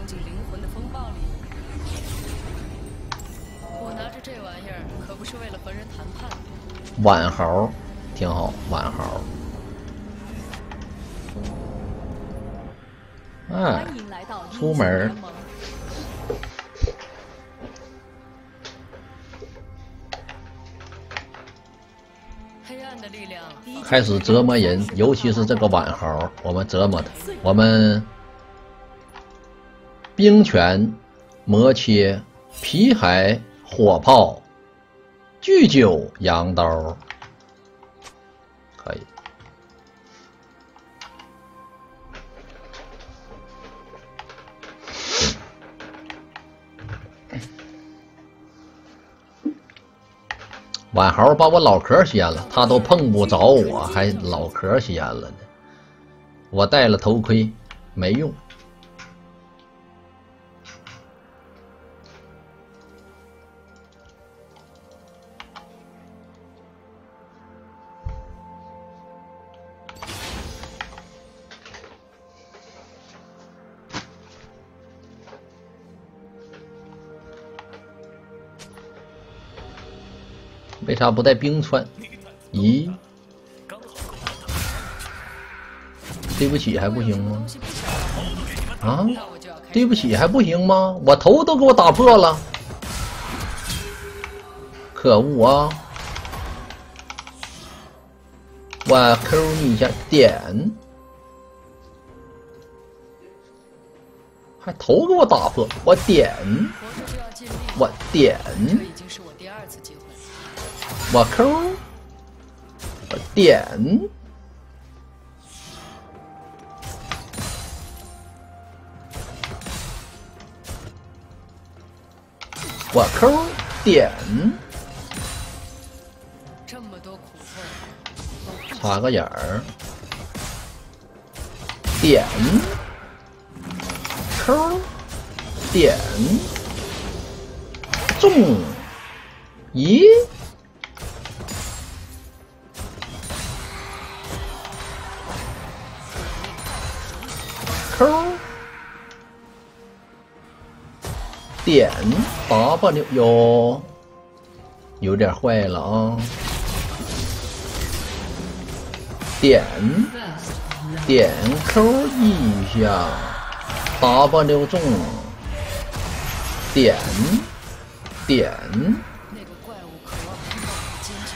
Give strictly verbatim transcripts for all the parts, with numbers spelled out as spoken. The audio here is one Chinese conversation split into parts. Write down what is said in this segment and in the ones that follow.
进灵魂的风暴里。我拿着这玩意儿可不是为了和人谈判。 挽猴，挺好，挽猴。哎，出门。开始折磨人，尤其是这个挽猴，我们折磨他。我们冰拳、魔切、皮海、火炮、巨九、羊刀，可以。挽猴把我脑壳掀了，他都碰不着我，还脑壳掀了呢。我戴了头盔，没用。为啥不带冰川？咦，对不起还不行吗？啊，对不起还不行吗？我头都给我打破了，可恶啊！我扣你一下点，还头给我打破，我点，我点。我扣，我点，我扣点， 这么多苦痛， 插个眼儿，点，扣，点，中，咦？扣点 W 哟，有点坏了啊！点点扣一下 ，W 中，点点。 那个怪物渴望听到我的尖叫。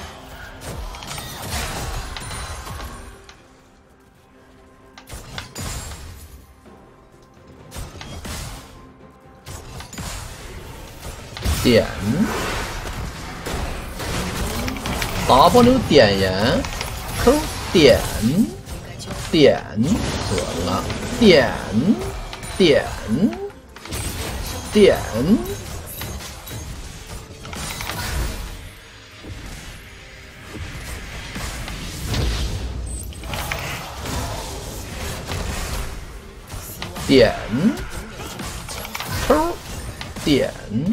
点 W 点燃 Q 点点死了点点点点 Q 点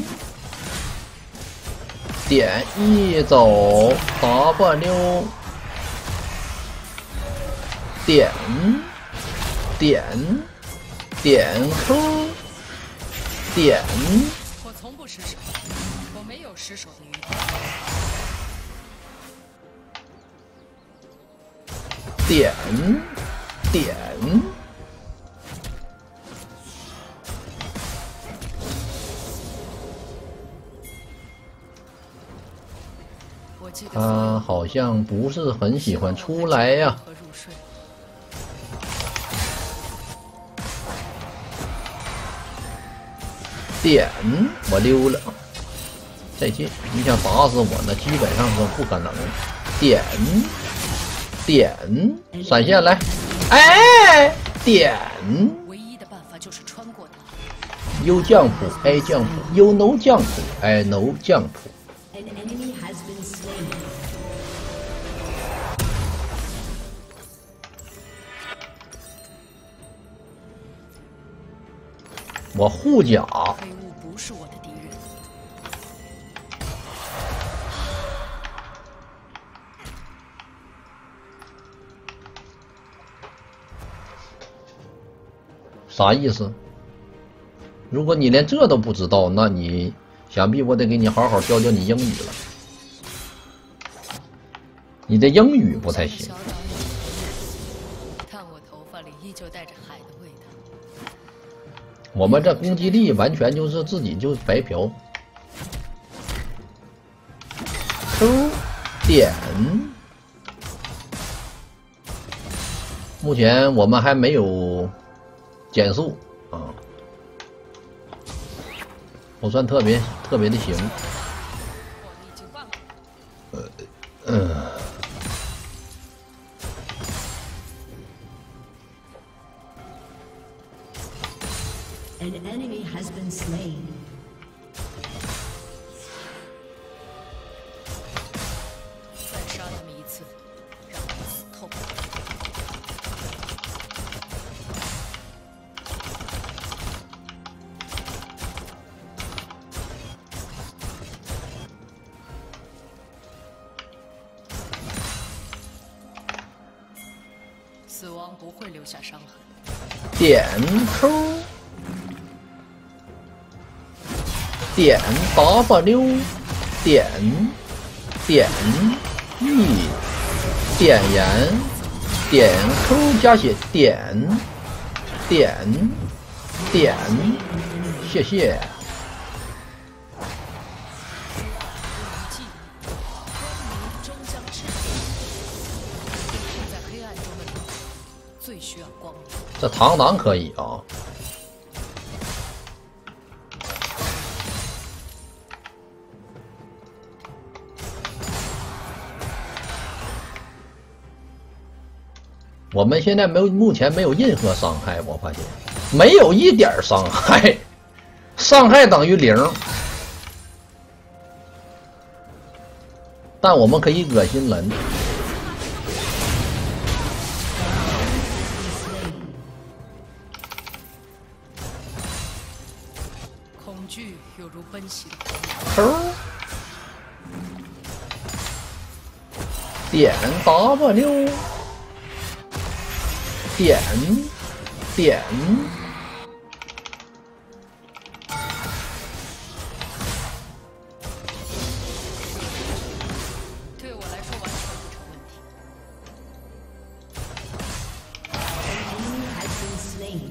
点一走 W 点点点 Q 点。 我从不失手，我没有失手的余地。 点点。他好像不是很喜欢出来呀。点，我溜了，再见！你想打死我呢，基本上是不可能。点，点，闪现来，哎，点。 唯一的办法就是穿过它。 U 降谱 ，A 降谱 ，U no 降谱 ，I no 降谱。我护甲。 黑雾不是我的敌人。 啥意思？ 如果你连这都不知道，那你想必我得给你好好教教你英语了。你的英语不太行。 看我头发里依旧带着海的味道。 我们这攻击力完全就是自己就白嫖。Q 点。目前我们还没有减速啊，不算特别特别的行。呃嗯。 An enemy has been slain. 再杀他们一次，让他们死透。死亡不会留下伤痕。 点 Q。点 W， 点点 E， 点燃，点 Q 加血，点点点，谢谢。在黑暗中的你，最需要光明。 这螳螂可以啊。我们现在没有，目前没有任何伤害，我发现没有一点伤害，伤害等于零。但我们可以恶心人。 恐惧犹如奔袭的头点 W。点点， 对我来说完全不成问题。 Enemy has been slain.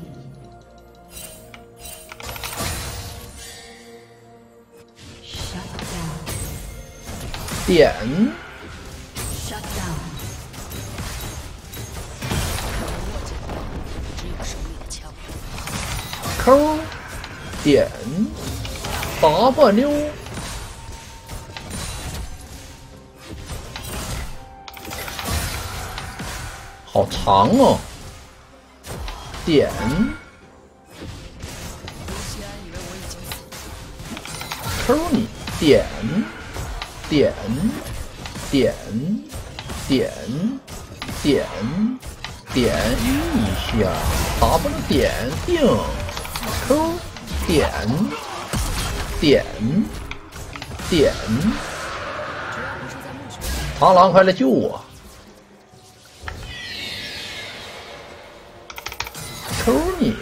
点 Shut down. 只有手里的枪。 Q 点 W。好长哦。点。 卢锡安以为我已经死了。 Q 你点点点点点点一下 ，W 点定 ，Q 点点点，螳螂快来救我 ！Q 你。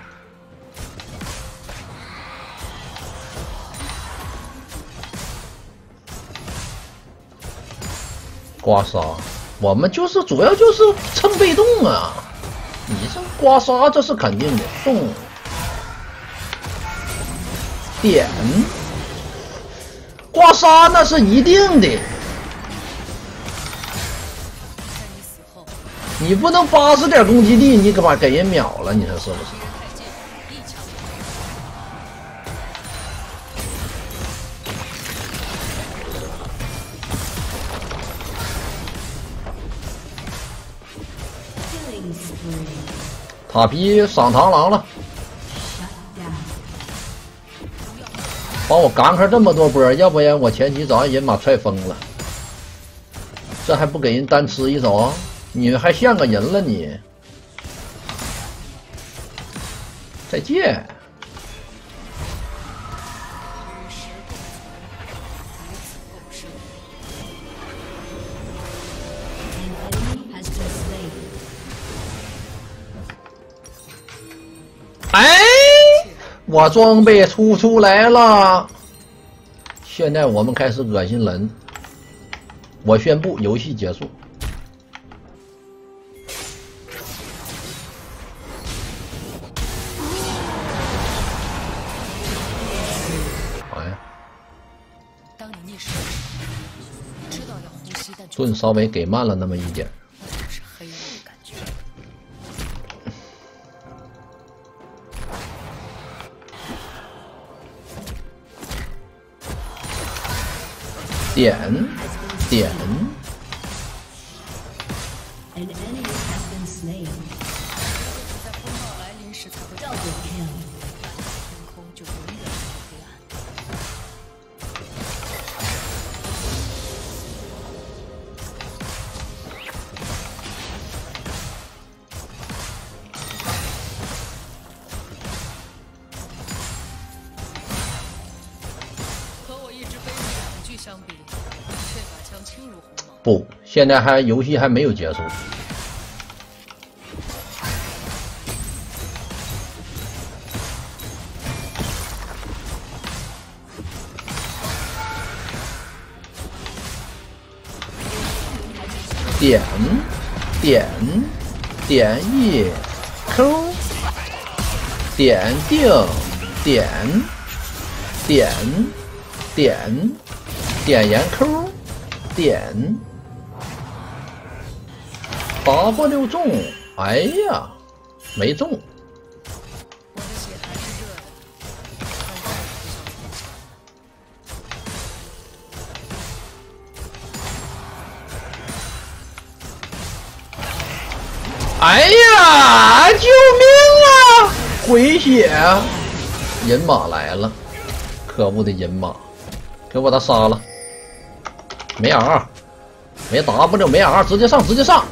刮痧，我们就是主要就是蹭被动啊！你这刮痧这是肯定的，动点刮痧那是一定的。 在你死后， 你不能八十点攻击力，你干嘛给人秒了？你说是不是？ 太监一枪。 塔皮上螳螂了，帮我赶开这么多波，要不然我前期早让人马踹疯了。这还不给人单吃一手，你还像个人了你？再见。哎， 我装备出出来了，现在我们开始恶心人。我宣布游戏结束。哎呀， 当你溺水，知道要呼吸，但盾稍微给慢了那么一点。 那就是黑暗的感觉。 点点， An enemy has been slain. 在风暴来临时才会 Double kill. 天空就永远是黑暗。和我一直背着两具相比，这把枪轻如鸿毛。 不，现在还游戏还没有结束。点点点一 Q 点定点点点点研 Q 点 W 中，哎呀，没中。 我的血还是热的，但再也不想从前。 哎呀！救命啊！回血！银马来了，可恶的银马，给我把他杀了。没 R， 没 W， 没 R， 直接上，直接上。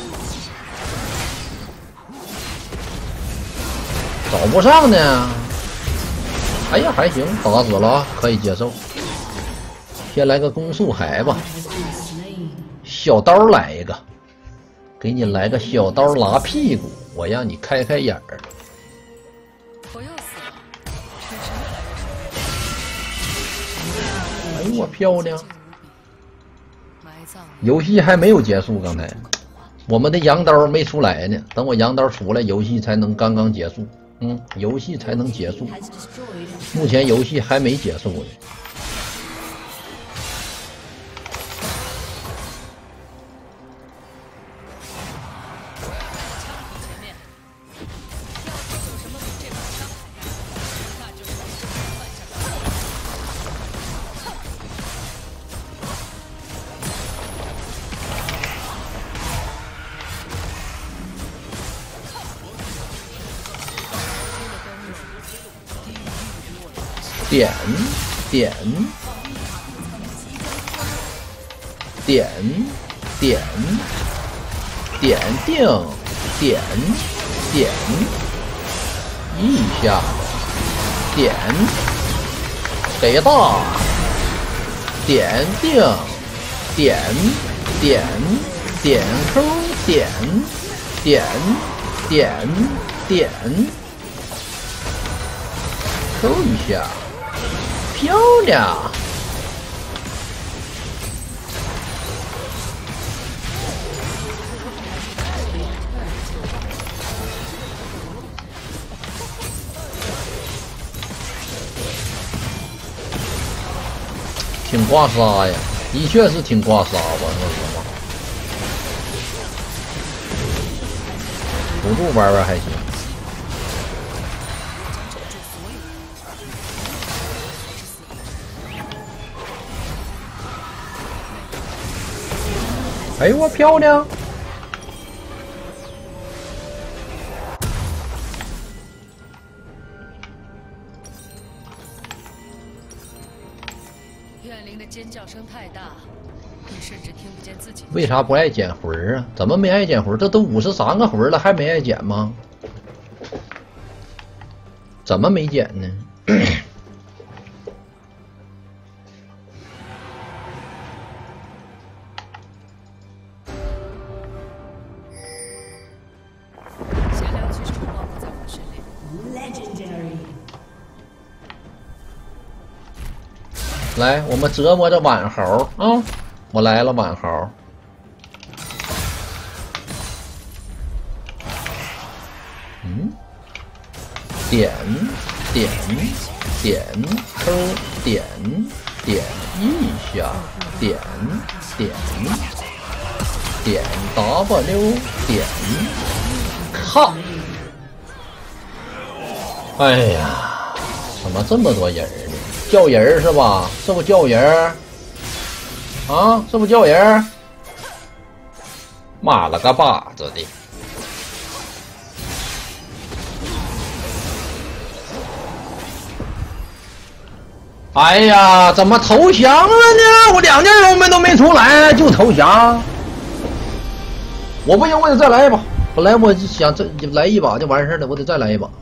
找不上呢。哎呀，还行，打死了，可以接受。先来个攻速海吧， Has been slain. 小刀来一个。给你来个小刀拉屁股，我让你开开眼儿。 我又死了，真是越来越熟练。 哎呦我漂亮！ 无比埋葬游戏还没有结束，刚才我们的羊刀没出来呢，等我羊刀出来，游戏才能刚刚结束。嗯，游戏才能结束。 Has destroyed. 目前游戏还没结束呢。 前面，要是有什么比这把枪还大，那就是你这么犯下的错误。 点点点点点定点点一下点给大点定点点点 Q 点点点点 Q 一下。漂亮！挺刮痧呀，的确是挺刮痧，我说实话。辅助玩玩还行。哎呦我漂亮！ 怨灵的尖叫声太大，你甚至听不见自己。 为啥不爱捡魂儿啊？怎么没爱捡魂儿？这都五十三个魂儿了，还没爱捡吗？怎么没捡呢？ 闲聊其实不包括在我的训练。 Legendary. 来，我们折磨着晚猴啊！我来了，晚猴。嗯，点点点抽点点一下，点点点 W 点，靠！哎呀，怎么这么多人呢？叫人是吧？是不叫人？啊，是不叫人？妈了个巴子的！哎呀，怎么投降了呢？我两件龙门都没出来就投降，我不行，我得再来一把。本来我就想这来一把就完事了，我得再来一把。